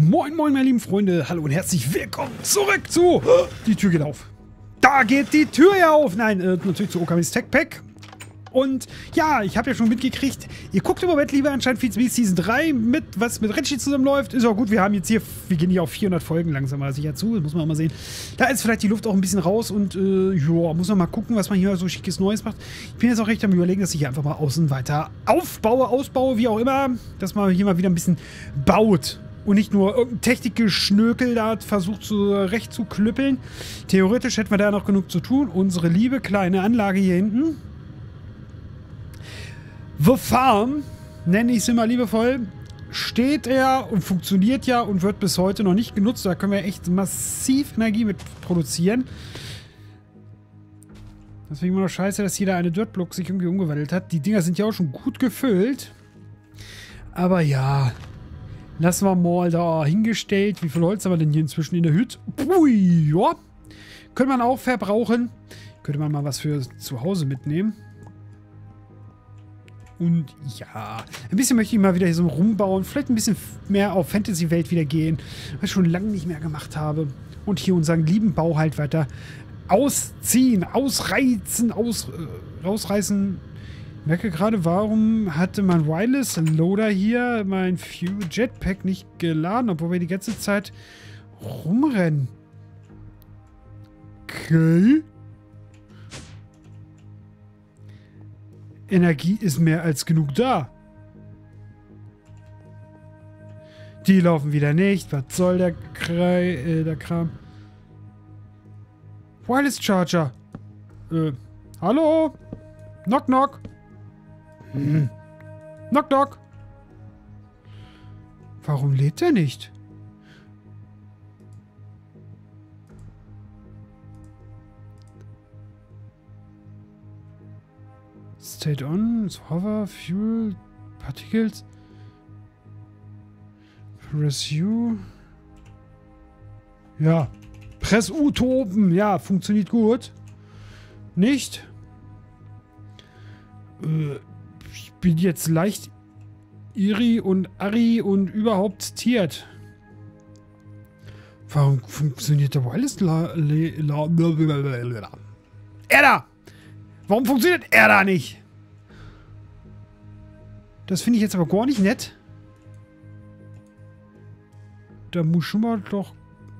Moin, moin, meine lieben Freunde. Hallo und herzlich willkommen zurück zu... Die Tür geht auf. Da geht die Tür ja auf. Nein, natürlich zu Okamis Tech Pack. Und ja, ich habe ja schon mitgekriegt, ihr guckt im Moment lieber anscheinend Feeds wie Season 3 mit, was mit Reggie zusammenläuft. Ist auch gut, wir haben jetzt hier, wir gehen hier auf 400 Folgen langsam mal sicher zu. Das muss man auch mal sehen. Da ist vielleicht die Luft auch ein bisschen raus und ja, muss man mal gucken, was man hier so schickes Neues macht. Ich bin jetzt auch recht am Überlegen, dass ich hier einfach mal außen weiter ausbaue, wie auch immer. Dass man hier mal wieder ein bisschen baut. Und nicht nur irgendein Technikgeschnökel da versucht zurecht zu klüppeln. Theoretisch hätten wir da noch genug zu tun. Unsere liebe kleine Anlage hier hinten. The Farm, nenne ich es immer liebevoll, steht er und funktioniert ja und wird bis heute noch nicht genutzt. Da können wir echt massiv Energie mit produzieren. Deswegen immer noch scheiße, dass hier da eine Dirtblock sich irgendwie umgewandelt hat. Die Dinger sind ja auch schon gut gefüllt. Aber ja, lassen wir mal da hingestellt. Wie viel Holz haben wir denn hier inzwischen in der Hütte? Ui, ja. Könnte man auch verbrauchen. Könnte man mal was für zu Hause mitnehmen. Und ja, ein bisschen möchte ich mal wieder hier so rumbauen. Vielleicht ein bisschen mehr auf Fantasy-Welt wieder gehen, was ich schon lange nicht mehr gemacht habe. Und hier unseren lieben Bau halt weiter ausziehen, ausreizen, rausreißen. Ich merke gerade, warum hatte mein Wireless Loader hier mein Jetpack nicht geladen, obwohl wir die ganze Zeit rumrennen. Okay. Energie ist mehr als genug da. Die laufen wieder nicht. Was soll der Kram? Wireless Charger. Hallo? Knock, knock. Knock, knock. Warum lädt der nicht? State on, hover, fuel, particles. Press U. Ja. Press U toben. Ja, funktioniert gut. Nicht? Ich bin jetzt leicht Iri und Ari und überhaupt tiert. Warum funktioniert der Wireless Er da! Warum funktioniert er da nicht? Das finde ich jetzt aber gar nicht nett. Da muss schon mal doch...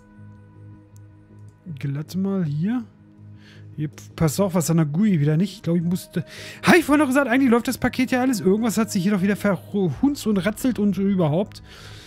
Glatt mal hier. Hier passt auch was an der GUI wieder nicht. Ich glaube, ich musste... Habe ich vorhin noch gesagt, eigentlich läuft das Paket ja alles. Irgendwas hat sich hier doch wieder verhunzt und ratzelt und überhaupt.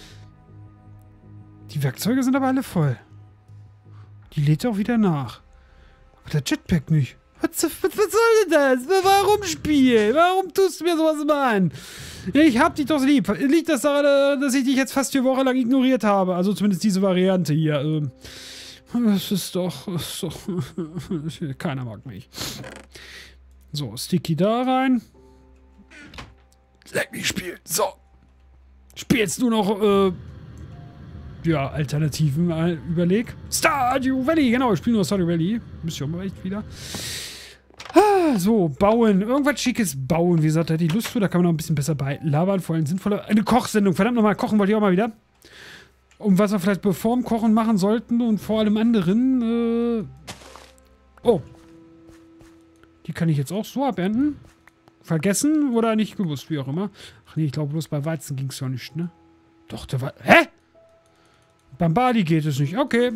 Die Werkzeuge sind aber alle voll. Die lädt auch wieder nach. Aber der Jetpack nicht. Was soll denn das? Warum Spiel? Warum tust du mir sowas immer an? Ich hab dich doch lieb. Liegt das daran, dass ich dich jetzt fast 4 Wochen lang ignoriert habe? Also zumindest diese Variante hier. Das ist doch... Keiner mag mich. So, Sticky da rein. Leck mich spielen. So. Spielst du noch... ja, Alternativen überleg. Stardew Valley, genau, ich spiele nur Stardew Valley. Müsste ich auch mal echt wieder. So, bauen. Irgendwas Schickes bauen. Wie gesagt, da hätte ich Lust zu. Da kann man noch ein bisschen besser bei labern. Vor allem sinnvoller. Eine Kochsendung. Verdammt nochmal, kochen wollte ich auch mal wieder. Und was wir vielleicht bevor dem Kochen machen sollten und vor allem anderen. Oh. Die kann ich jetzt auch so abernten. Vergessen oder nicht gewusst, wie auch immer. Ach nee, ich glaube bloß bei Weizen ging es ja nicht, ne? Doch, der war... Hä? Beim Bali geht es nicht. Okay.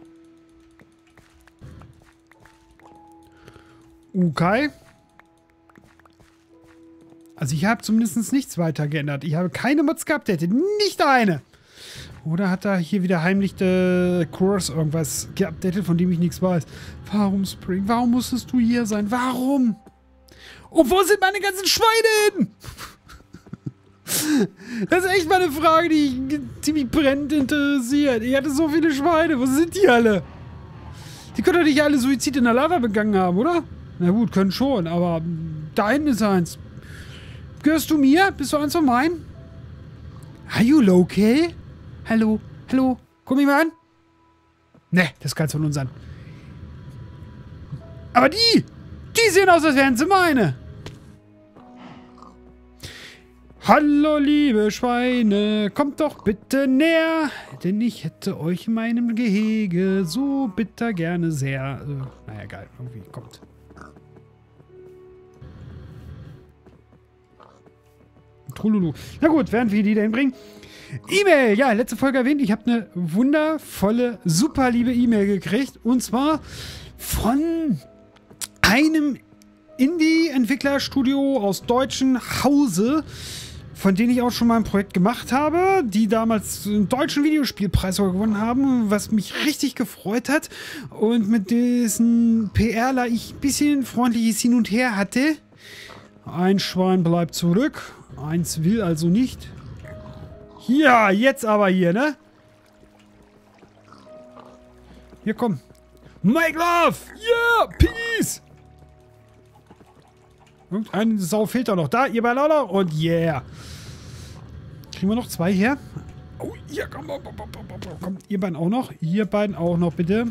Okay. Also ich habe zumindest nichts weiter geändert. Ich habe keine Mods geupdatet. Nicht eine. Oder hat da hier wieder heimlich der Kurs irgendwas geupdatet, von dem ich nichts weiß? Warum, Spring? Warum musstest du hier sein? Warum? Und wo sind meine ganzen Schweine hin? Das ist echt mal eine Frage, die mich ziemlich brennend interessiert. Ich hatte so viele Schweine. Wo sind die alle? Die können doch nicht alle Suizid in der Lava begangen haben, oder? Na gut, können schon, aber da hinten ist eins. Gehörst du mir? Bist du eins von meinen? Are you okay? Hallo? Hallo? Guck mich mal an. Ne, das ist keins von uns an. Aber die sehen aus, als wären sie meine. Hallo, liebe Schweine, kommt doch bitte näher, denn ich hätte euch in meinem Gehege so bitter gerne sehr. Naja, geil, irgendwie kommt. Trululu. Na gut, während wir die dahin bringen. E-Mail, ja, letzte Folge erwähnt, ich habe eine wundervolle, super liebe E-Mail gekriegt. Und zwar von einem Indie-Entwicklerstudio aus deutschen Hause, von denen ich auch schon mal ein Projekt gemacht habe, die damals einen deutschen Videospielpreis gewonnen haben, was mich richtig gefreut hat. Und mit dessen PRler ich ein bisschen freundliches Hin und Her hatte. Ein Schwein bleibt zurück, eins will also nicht. Ja, jetzt aber hier, ne? Hier, komm. Make love! Yeah! Peace! Irgendeine Sau fehlt da noch. Da, ihr beiden auch noch. Und yeah. Kriegen wir noch 2 her? Oh, hier, komm. Ihr beiden auch noch. Ihr beiden auch noch, bitte.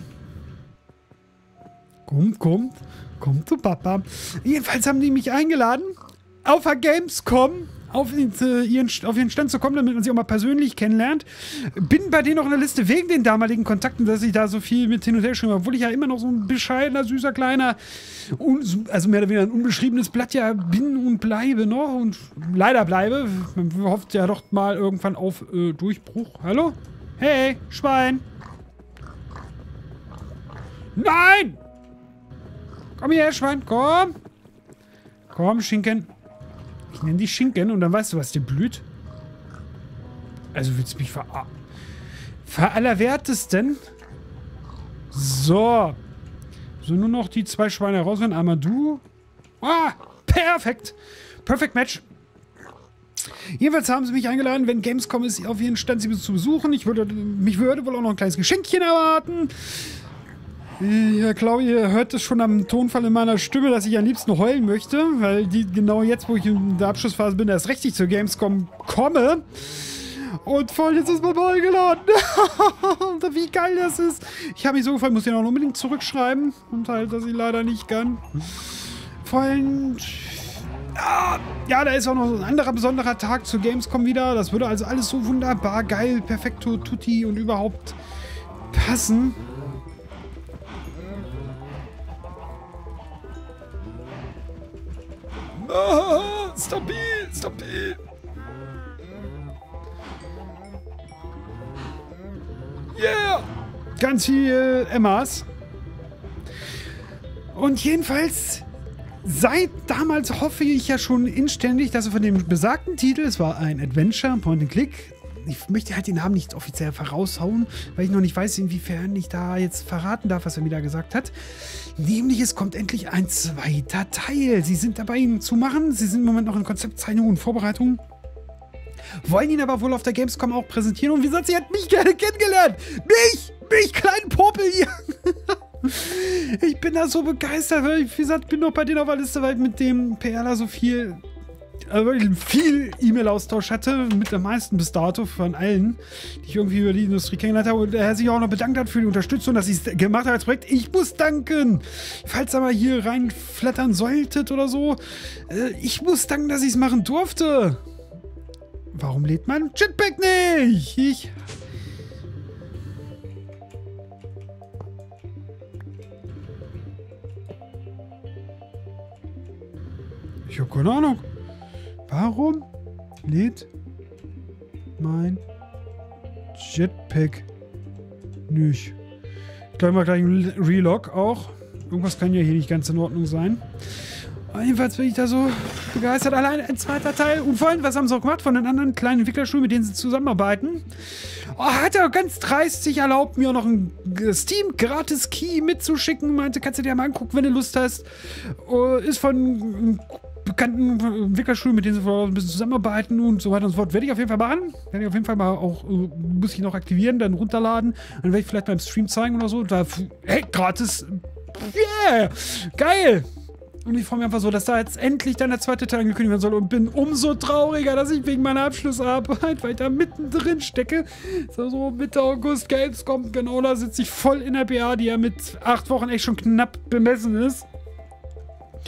Kommt zu Papa. Jedenfalls haben die mich eingeladen, auf der Gamescom auf ihren Stand zu kommen, damit man sie auch mal persönlich kennenlernt. Bin bei denen noch in der Liste wegen den damaligen Kontakten, dass ich da so viel mit hin und her geschrieben habe, obwohl ich ja immer noch so ein bescheidener, süßer, kleiner, also mehr oder weniger ein unbeschriebenes Blatt ja bin und bleibe noch und leider bleibe. Man hofft ja doch mal irgendwann auf Durchbruch. Hallo? Hey, Schwein! Nein! Komm her, Schwein, komm! Komm, Schinken. Ich nenne dich Schinken und dann weißt du, was dir blüht. Also willst du mich verallerwertesten? So. So, nur noch die 2 Schweine rausrennen. Einmal du. Ah, perfekt. Perfect Match. Jedenfalls haben sie mich eingeladen, wenn Gamescom ist, auf ihren Stand sie zu besuchen. Mich würde wohl auch noch ein kleines Geschenkchen erwarten. Ich glaube, ihr hört es schon am Tonfall in meiner Stimme, dass ich am liebsten heulen möchte, weil genau jetzt, wo ich in der Abschlussphase bin, erst richtig zur Gamescom komme. Und voll, jetzt ist man mal eingeladen. Wie geil das ist. Ich habe mich so gefreut, muss den auch unbedingt zurückschreiben. Und halt, dass ich leider nicht kann. Vor allem... Ja, da ist auch noch so ein anderer besonderer Tag zur Gamescom wieder. Das würde also alles so wunderbar, geil, perfekto, tutti und überhaupt passen. Ah, stabil, stabil. Yeah. Ganz viel Emmas. Und jedenfalls, seit damals hoffe ich ja schon inständig, dass er von dem besagten Titel, es war ein Adventure, Point-and-Click, ich möchte halt den Namen nicht offiziell voraushauen, weil ich noch nicht weiß, inwiefern ich da jetzt verraten darf, was er mir da gesagt hat. Nämlich, es kommt endlich ein 2. Teil. Sie sind dabei, ihn zu machen. Sie sind im Moment noch in Konzeptzeichnung und Vorbereitung. Wollen ihn aber wohl auf der Gamescom auch präsentieren. Und wie gesagt, sie hat mich gerne kennengelernt. Mich, kleinen Popel hier. Ich bin da so begeistert, weil ich, wie gesagt, bin noch bei denen auf der Liste, weil ich mit dem PRler so viel E-Mail-Austausch hatte, mit am meisten bis dato von allen, die ich irgendwie über die Industrie kennengelernt habe, und er sich auch noch bedankt hat für die Unterstützung, dass ich es gemacht habe als Projekt. Ich muss danken! Falls ihr mal hier reinflattern solltet oder so, ich muss danken, dass ich es machen durfte. Warum lädt mein Jetpack nicht? Ich habe keine Ahnung. Warum lädt mein Jetpack nicht? Gleich mal gleich ein Relog auch. Irgendwas kann ja hier nicht ganz in Ordnung sein. Aber jedenfalls bin ich da so begeistert. Allein ein 2. Teil. Und vor allem, was haben sie auch gemacht von den anderen kleinen Entwicklerschulen, mit denen sie zusammenarbeiten? Oh, hat er ganz dreist sich erlaubt, mir auch noch ein Steam-Gratis-Key mitzuschicken. Meinte, kannst du dir mal angucken, wenn du Lust hast. Ist von bekannten Entwicklerschulen, mit denen sie ein bisschen zusammenarbeiten und so weiter und so fort. Werde ich auf jeden Fall machen. Werde ich auf jeden Fall mal auch, muss ich noch aktivieren, dann runterladen. Dann werde ich vielleicht beim Stream zeigen oder so. Da, hey, gratis. Yeah! Geil! Und ich freue mich einfach so, dass da jetzt endlich dann der 2. Teil angekündigt werden soll und bin umso trauriger, dass ich wegen meiner Abschlussarbeit weiter mittendrin stecke. So Mitte August Gamescom, genau, da sitze ich voll in der BA, die ja mit 8 Wochen echt schon knapp bemessen ist.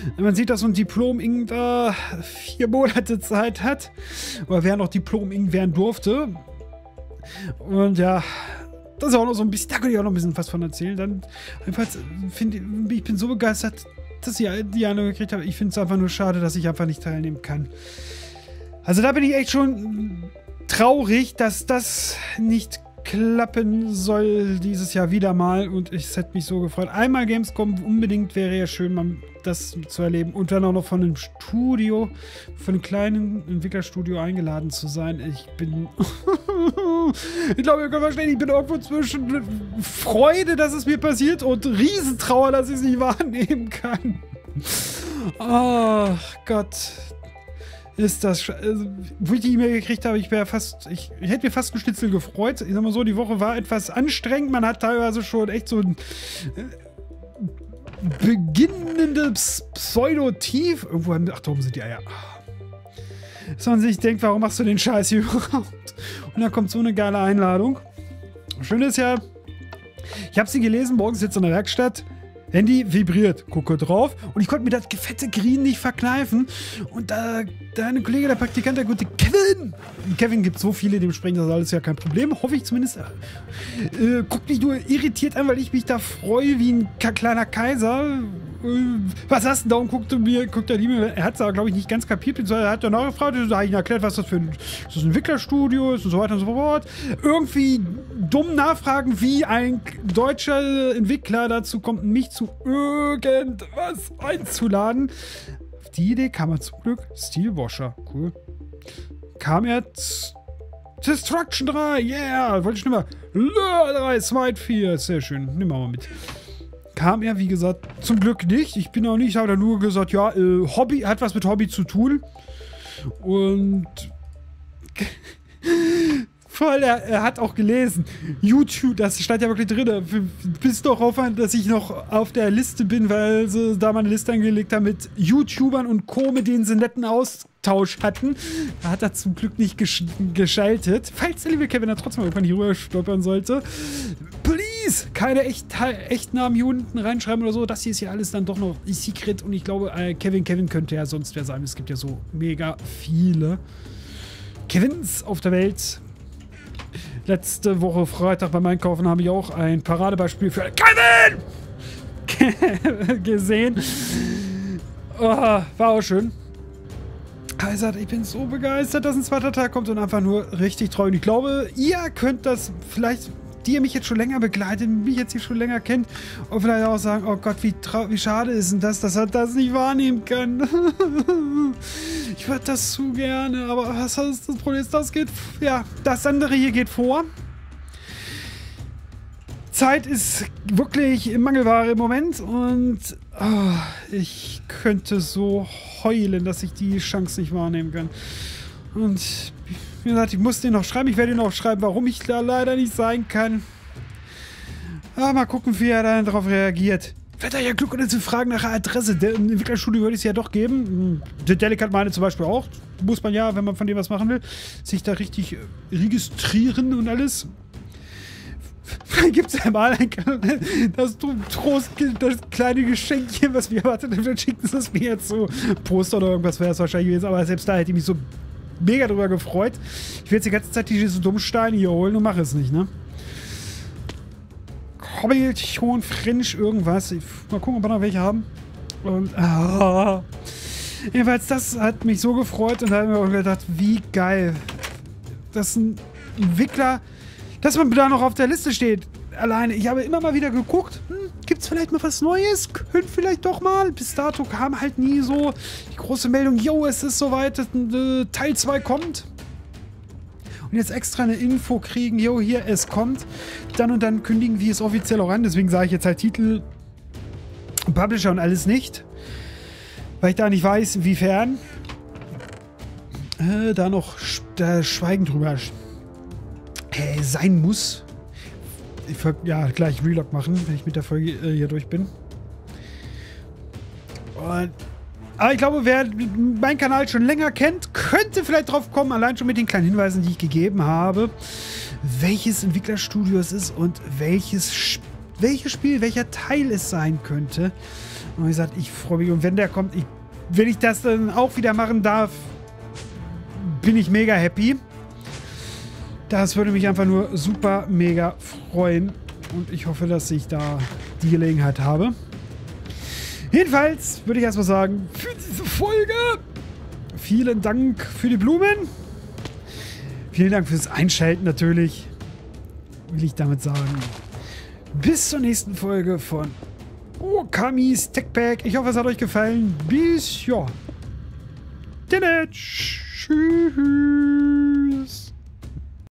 Man sieht, dass so ein Diplom-Ing da 4 Monate Zeit hat. Oder wer noch Diplom-Ing werden durfte. Und ja, das ist auch noch so ein bisschen, da könnte ich auch noch ein bisschen was von erzählen. Dann einfach ich bin so begeistert, dass ich die Ahnung gekriegt habe. Ich finde es einfach nur schade, dass ich einfach nicht teilnehmen kann. Also da bin ich echt schon traurig, dass das nicht klappen soll dieses Jahr wieder mal. Und es hätte mich so gefreut. Einmal Gamescom unbedingt, wäre ja schön, mal das zu erleben. Und dann auch noch von einem Studio, von einem kleinen Entwicklerstudio eingeladen zu sein. Ich bin... ich glaube, ihr könnt verstehen, ich bin irgendwo zwischen Freude, dass es mir passiert und Riesentrauer, dass ich es nicht wahrnehmen kann. Oh Gott. Ist das... wo ich die E-Mail gekriegt habe, ich hätte mir fast ein Schnitzel gefreut. Ich sag mal so, die Woche war etwas anstrengend. Man hat teilweise schon echt so ein beginnendes Pseudo-Tief. Irgendwo haben... Ach, da oben sind die Eier. Dass man sich denkt, warum machst du den Scheiß hier überhaupt? Und dann kommt so eine geile Einladung. Schön ist ja, ich habe sie gelesen, morgens jetzt in der Werkstatt. Handy vibriert, gucke drauf und ich konnte mir das fette Green nicht verkneifen. Und dein Kollege, der Praktikant, der gute Kevin gibt so viele, dementsprechend ist das alles ja kein Problem, hoffe ich zumindest. Guckt mich nur irritiert an, weil ich mich da freue wie ein kleiner Kaiser. Was hast du da? Und guckt er die mir, er hat es aber, glaube ich, nicht ganz kapiert. Er hat danach gefragt, da habe ich ihm erklärt, was das für ein Entwicklerstudio ist und so weiter und so fort. Irgendwie dumm nachfragen, wie ein deutscher Entwickler dazu kommt, mich zu irgendwas einzuladen. Auf die Idee kam er zum Glück. Steelwasher, cool. Kam er Destruction 3, yeah, wollte ich nicht mehr. 3, Smite 4, sehr schön, nehmen wir mal mit. Kam er, wie gesagt, zum Glück nicht. Ich bin auch nicht, habe da nur gesagt, ja, Hobby, hat was mit Hobby zu tun. Und voll, er hat auch gelesen. YouTube, das stand ja wirklich drin. Bis doch auf, dass ich noch auf der Liste bin, weil sie da mal eine Liste angelegt haben mit YouTubern und Co., mit denen sie einen netten Austausch hatten. Da hat er zum Glück nicht geschaltet. Falls der liebe Kevin da trotzdem irgendwann hier rüber stolpern sollte. Please, keine Echtnamen hier unten reinschreiben oder so. Das hier ist ja alles dann doch noch Secret. Und ich glaube, Kevin könnte ja sonst wer sein. Es gibt ja so mega viele Kevins auf der Welt. Letzte Woche Freitag beim Einkaufen habe ich auch ein Paradebeispiel für Kevin gesehen. Oh, war auch schön. Also, ich bin so begeistert, dass ein zweiter Teil kommt und einfach nur richtig treu. Und ich glaube, ihr könnt das vielleicht, die ihr mich jetzt schon länger begleitet, mich jetzt hier schon länger kennt, und vielleicht auch sagen, oh Gott, wie schade ist denn das, dass er das nicht wahrnehmen kann. Ich würde das zu gerne, aber was ist das Problem? Das andere hier geht vor. Zeit ist wirklich Mangelware im Moment und ich könnte so heulen, dass ich die Chance nicht wahrnehmen kann. Und wie gesagt, ich muss den noch schreiben. Ich werde ihn auch schreiben, warum ich da leider nicht sein kann. Mal gucken, wie er dann darauf reagiert. Vielleicht hat er ja Glück, oder zu fragen nach der Adresse. Im Entwicklerstudio würde es ja doch geben. Der Delic hat meine zum Beispiel auch. Muss man ja, wenn man von dem was machen will, sich da richtig registrieren und alles. Vielleicht gibt es ja mal das kleine Geschenkchen, was wir erwartet haben. Dann schicken sie es mir jetzt so. Poster oder irgendwas wäre es wahrscheinlich gewesen. Aber selbst da hätte ich mich so mega drüber gefreut. Ich will jetzt die ganze Zeit diese dummen Steine hier holen und mache es nicht, ne? Hobbit, Fringe, irgendwas. Mal gucken, ob wir noch welche haben. Und, jedenfalls, das hat mich so gefreut und da habe ich mir gedacht, wie geil. Dass ein Entwickler, dass man da noch auf der Liste steht. Alleine, ich habe immer mal wieder geguckt, gibt es vielleicht mal was Neues? Könnte vielleicht doch mal. Bis dato kam halt nie so die große Meldung, yo, es ist soweit, Teil 2 kommt. Und jetzt extra eine Info kriegen, jo, hier, es kommt. Dann und dann kündigen wir es offiziell auch an. Deswegen sage ich jetzt halt Titel, Publisher und alles nicht. Weil ich da nicht weiß, inwiefern. Da noch Schweigen drüber sein muss. Ich werde ja gleich Vlog machen, wenn ich mit der Folge hier durch bin. Aber ich glaube, wer meinen Kanal schon länger kennt, könnte vielleicht drauf kommen, allein schon mit den kleinen Hinweisen, die ich gegeben habe, welches Entwicklerstudio es ist und welches Spiel, welcher Teil es sein könnte. Und wie gesagt, ich freue mich. Und wenn der kommt, wenn ich das dann auch wieder machen darf, bin ich mega happy. Das würde mich einfach nur super mega freuen. Und ich hoffe, dass ich da die Gelegenheit habe. Jedenfalls würde ich erstmal sagen, für diese Folge vielen Dank für die Blumen. Vielen Dank fürs Einschalten natürlich. Will ich damit sagen. Bis zur nächsten Folge von Okamis Tech Pack. Ich hoffe, es hat euch gefallen. Bis, ja. Tschüss.